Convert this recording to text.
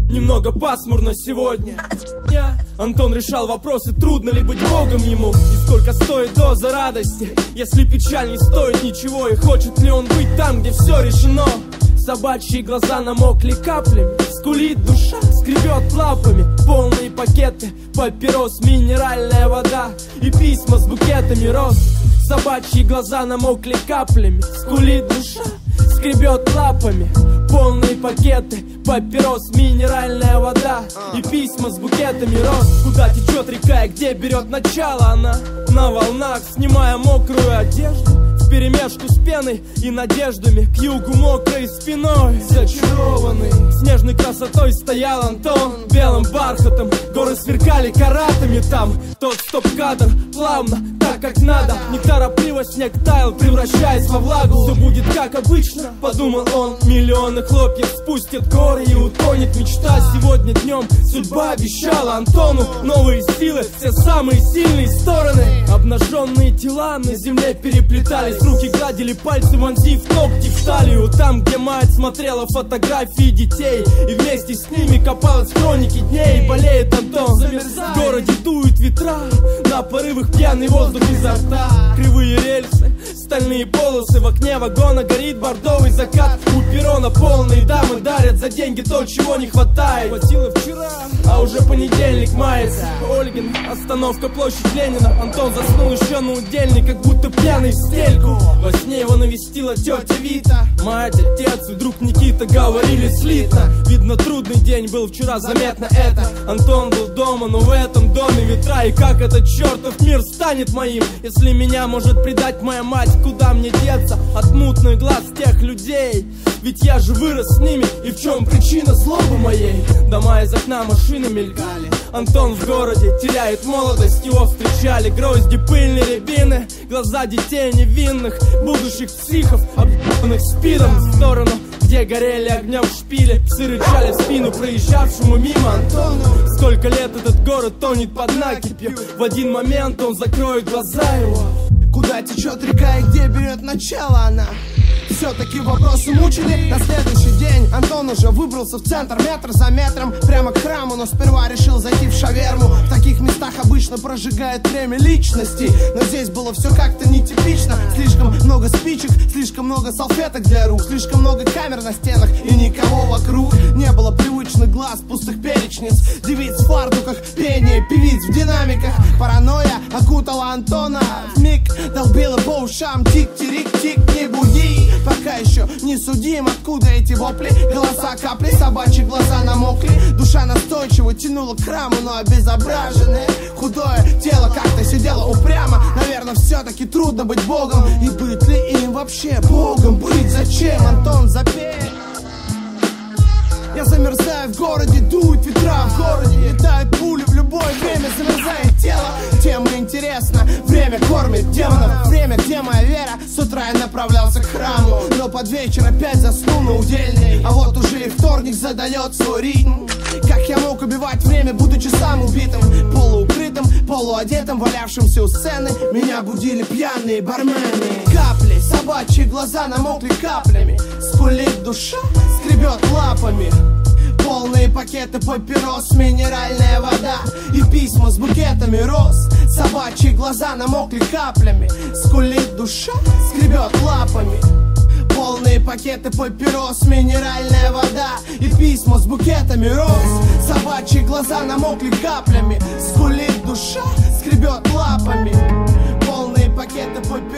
Немного пасмурно сегодня. Антон решал вопросы, трудно ли быть богом ему, и сколько стоит доза радости, если печаль не стоит ничего, и хочет ли он быть там, где все решено. Собачьи глаза намокли каплями, скулит душа, скребет лапами. Полные пакеты, папирос, минеральная вода и письма с букетами роз. Собачьи глаза намокли каплями, скулит душа, скребет лапами. Полные пакеты, папирос, минеральная вода и письма с букетами роз. Куда течет река и где берет начало она? На волнах, снимая мокрую одежду, вперемешку с пеной и надеждами, к югу мокрой спиной. Зачарованный снежной красотой стоял Антон, белым бархатом горы сверкали каратами там. Тот стоп-кадр плавно, так как надо, неторопливо снег таял, превращаясь во влагу. Все будет как обычно, подумал он, миллионы хлопьев спустят горы и утонет мечта. Сегодня днем судьба обещала Антону новые силы, все самые сильные стороны. Обнаженные тела на земле переплетались, руки гладили пальцы, вонзив ногти в талию. Там, где мать смотрела фотографии детей и вместе с ними копалась в хронике дней. Болеет Антон, замерзает, в городе дуют ветра, на порывах пьяный воздух изо рта. Кривые рельсы, стальные полосы, в окне вагона горит бордовый закат. У перрона полные дамы дарят за деньги то, чего не хватает. Хватило вчера, а уже понедельник мается. Ольгин, остановка, площадь Ленина. Антон заснул еще на удельник, как будто пьяный в стельку. Во сне его навестила тетя Вита. Мать, отец и друг Никита говорили слитно. Видно, трудный день был вчера, заметно это. Антон был дома, но в этом доме ветра. И как этот чертов мир станет моим, если меня может предать моя мать? Куда мне деться от мутных глаз тех людей? Ведь я же вырос с ними, и в чем причина злобы моей? Дома из окна, машины мелькали. Антон в городе теряет молодость, его встречали грозди, пыльные рябины, глаза детей невинных, будущих психов, объебанных спидом. В сторону, где горели огнем шпили, псы рычали в спину проезжавшему мимо Антону. Сколько лет этот город тонет под накипью, в один момент он закроет глаза его. Куда течет река и где берет начало она? Все-таки вопросы мучили. На следующий день Антон уже выбрался в центр, метр за метром, прямо к храму, но сперва решил зайти в шаверму. В таких местах обычно прожигает время личности, но здесь было все как-то нетипично. Слишком много спичек, слишком много салфеток для рук, слишком много камер на стенах и никого вокруг. Не было привычных глаз, пустых перечниц, девиц в фартуках, пение певиц в динамиках. Паранойя окутала Антона, вмиг долбила по ушам: тик-тирик-тик, не буди. Пока еще не судим, откуда эти вопли, голоса капли, собачьи глаза намокли. Душа настойчиво тянула к храму, но обезображенное худое тело как-то сидело упрямо. Наверное, все-таки трудно быть богом, и быть ли им вообще богом? Быть зачем? Антон, запей. Я замерзаю в городе, дуют ветра, в городе летают пули, в любое время замерзает тело. Тема интересна, время кормит демонов, время, где моя вера. С утра я направлялся к храму, но под вечер опять заснул на удельный. А вот уже и вторник задает свой ритм. Как я мог убивать время, будучи сам убитым, полуукрытым, полуодетым, валявшимся у сцены? Меня будили пьяные бармены. Капли, собачьи глаза намокли каплями, скулит душа, скребет лапами. Полные пакеты папирос, минеральная вода и письма с букетами роз. Собачьи глаза намокли каплями, скулит душа, скребет лапами. Полные пакеты папирос, минеральная вода и письма с букетами роз. Собачьи глаза намокли каплями, скулит душа, скребет лапами. Полные пакеты папирос.